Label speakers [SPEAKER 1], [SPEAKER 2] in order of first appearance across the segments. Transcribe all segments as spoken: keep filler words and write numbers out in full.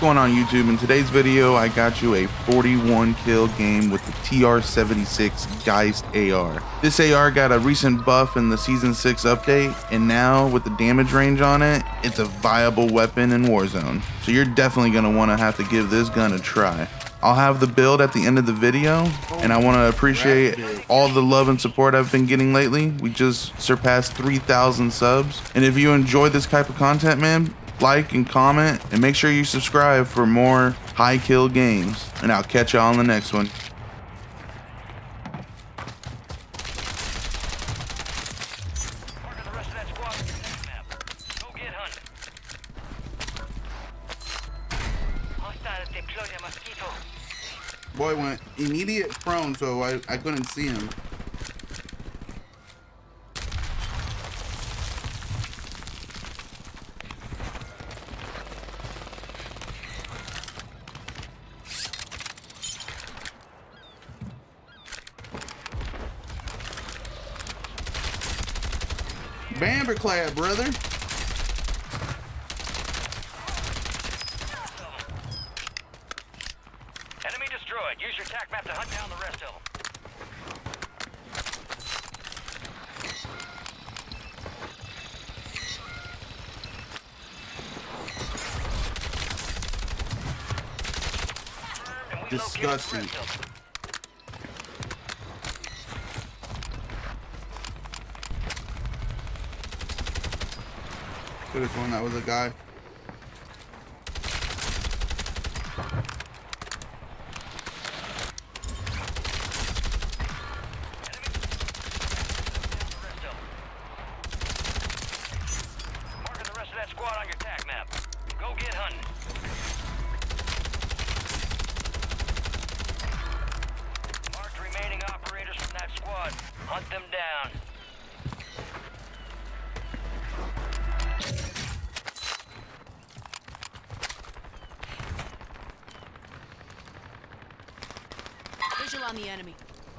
[SPEAKER 1] going on YouTube? In today's video I got you a forty-one kill game with the T R seventy-six Geist A R. This A R got a recent buff in the season six update, and now with the damage range on it, it's a viable weapon in Warzone. So you're definitely going to want to have to give this gun a try. I'll have the build at the end of the video, and I want to appreciate all the love and support I've been getting lately. We just surpassed three thousand subs, and if you enjoy this type of content, man, like and comment, and make sure you subscribe for more high kill games, and I'll catch you on the next one. Boy went immediate prone, so I, I couldn't see him. Bamberclad, brother.
[SPEAKER 2] Enemy destroyed. Use your tac map to hunt down the rest of them.
[SPEAKER 1] Disgusting. Could have sworn that was a guy.
[SPEAKER 2] Marking the rest of that squad on your tac map. Go get hunting. Marked remaining operators from that squad. Hunt them down.
[SPEAKER 3] Visual on the enemy.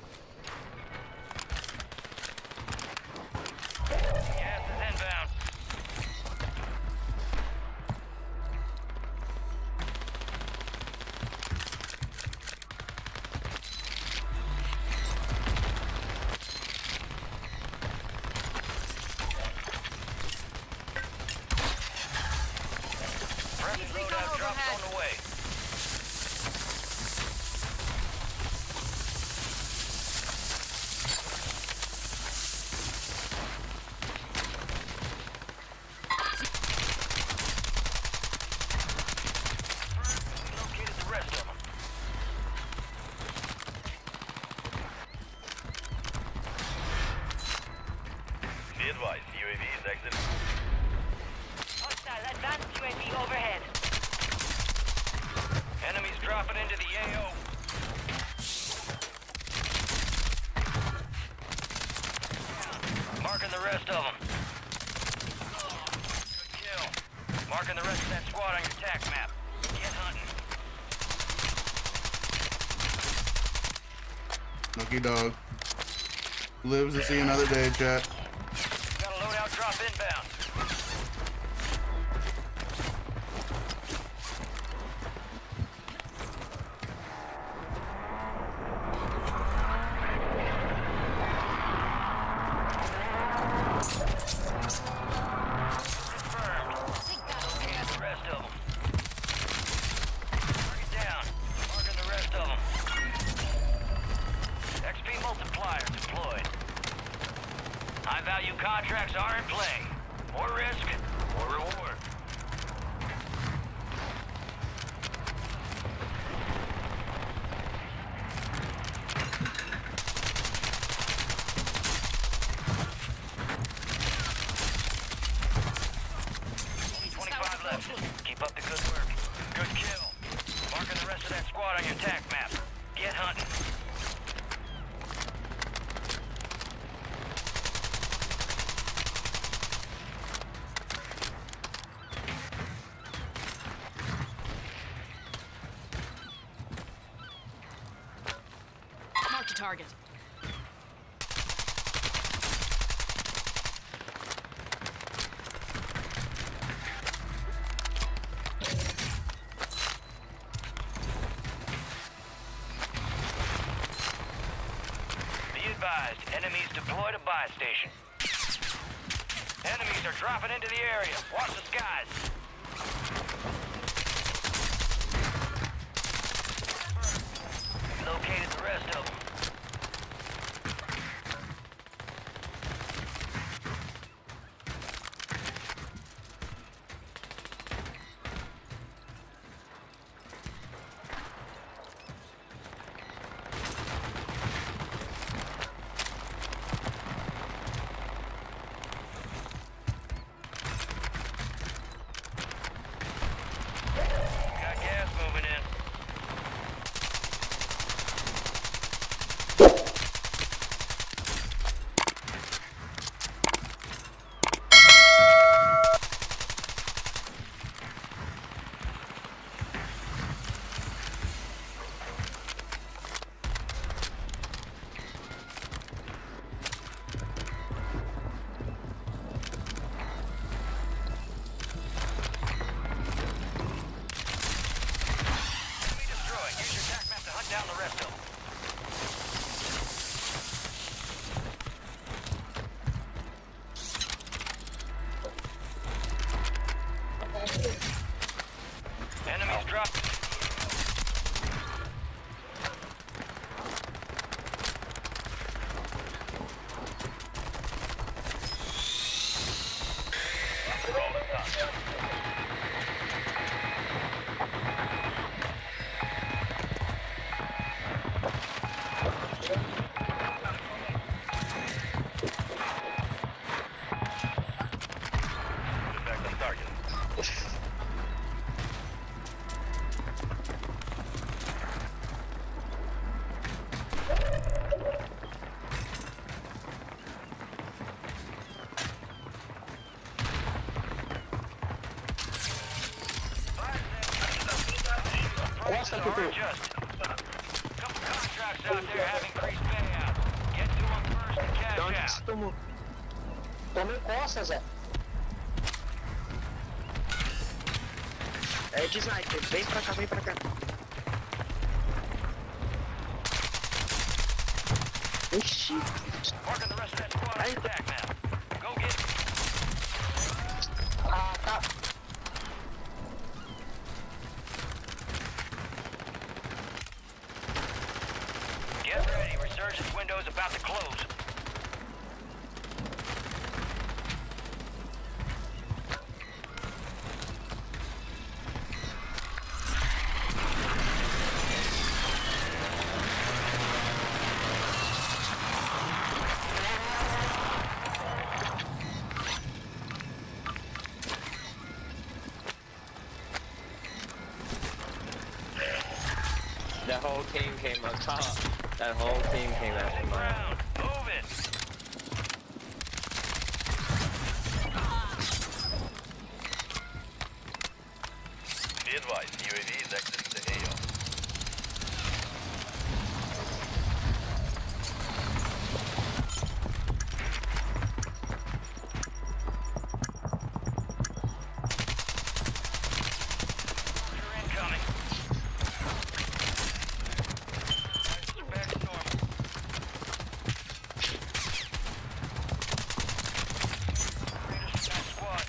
[SPEAKER 2] Gas is inbound. Friendly loadout drops on the way. Located the rest of them. Be advised, U A V is exiting.
[SPEAKER 4] Hostile advanced U A V overhead.
[SPEAKER 2] Enemies dropping into the A O. Marking the rest of them. Good kill. Marking the rest of that squad on your tac map. Get hunting.
[SPEAKER 1] Lucky dog. Lives to see another day, chat.
[SPEAKER 2] Got a loadout drop inbound. Confirmed. Scan the rest of them. Mark it down. Marking the rest of them. X P multiplier deployed. High value contracts are in play. More risk, more reward. twenty-five left. Keep up the good work. Good kill. Marking the rest of that squad on your tac map. Get hunting.
[SPEAKER 3] Mark the target.
[SPEAKER 2] advised, enemies deployed a buy station. Enemies are dropping into the area. Watch the skies. Located the rest of them. Got gas moving in. Enemy destroyed. Use your tac map to hunt down the rest of them. Enemies dropped. Back on target. Prices are adjusted. Couple contracts out there have increased payout. Get to them first and cash
[SPEAKER 5] De onde que
[SPEAKER 2] out.
[SPEAKER 5] você tomou? Tomei costa, Zé. É de sniper, vem pra cá, vem pra cá. Ixi.
[SPEAKER 2] Marking the rest of that squad on your tac map. Go get it.
[SPEAKER 5] Ah, tá.
[SPEAKER 2] Get ready. Resurgence window is about to close.
[SPEAKER 5] That whole team came on top. That whole team came after mine.
[SPEAKER 2] Ground. Move it. Be advised, U A V is exiting the A O. You're incoming. Back to normal. Raiders attack squad.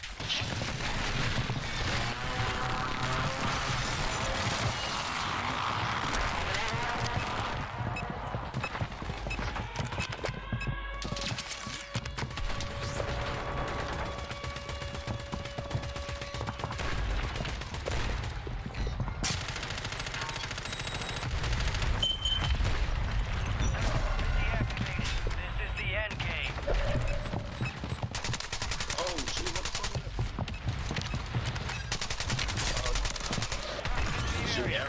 [SPEAKER 2] Deactivated. This is the end game.
[SPEAKER 5] Oh, shit, what the fuck is that?
[SPEAKER 2] Area.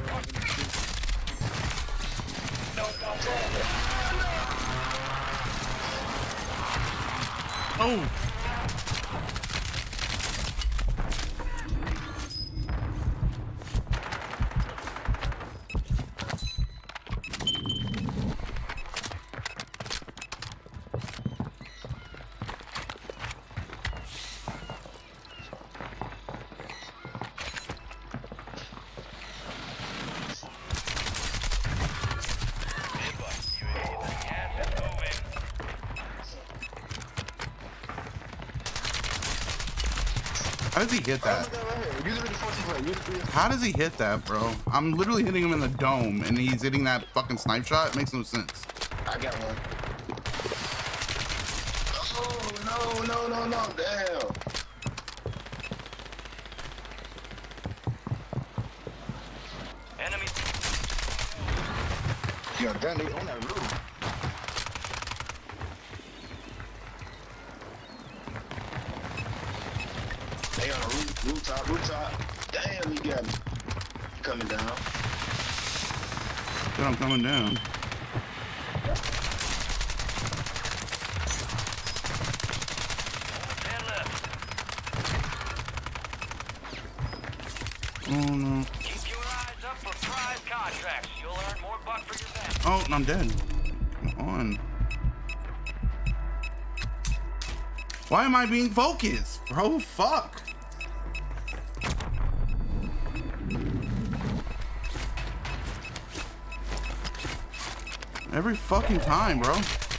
[SPEAKER 1] Oh,
[SPEAKER 2] Be advised, U A V is gas is moving.
[SPEAKER 6] How does he hit that? How does he hit that, bro? I'm literally hitting him in the dome, and he's hitting that fucking snipe shot. It makes no sense.
[SPEAKER 7] I got one. Oh, no, no, no, no, damn.
[SPEAKER 2] Enemy.
[SPEAKER 7] Yeah, damn, they on that roof. They on the roof, rooftop, rooftop. Damn, he got me. Coming down.
[SPEAKER 6] Good, I'm coming down.
[SPEAKER 2] ten left.
[SPEAKER 6] Oh no.
[SPEAKER 2] Keep your eyes up for prize contracts. You'll earn more buck for your van.
[SPEAKER 6] Oh, I'm dead. Come on. Why am I being focused, bro? Fuck. Every fucking time, bro.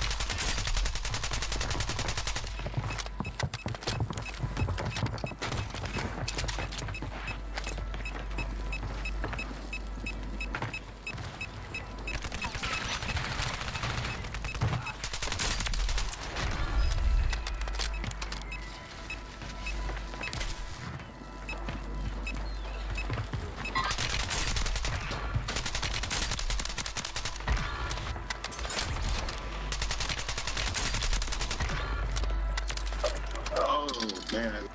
[SPEAKER 7] Oh, man.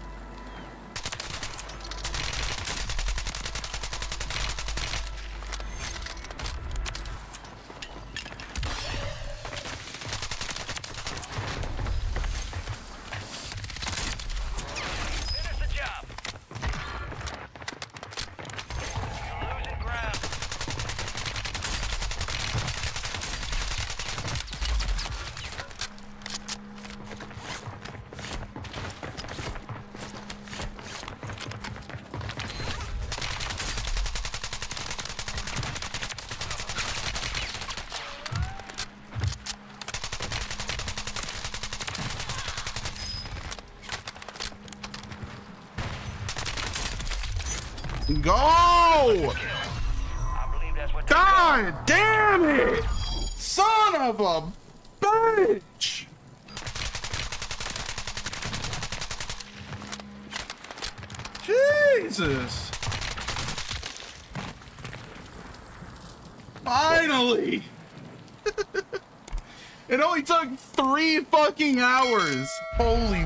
[SPEAKER 2] Finish the job. You're losing ground.
[SPEAKER 6] Go!
[SPEAKER 2] I believe that's what they
[SPEAKER 6] God damn it! Son of a bitch! Jesus! Finally! It only took three fucking hours. Holy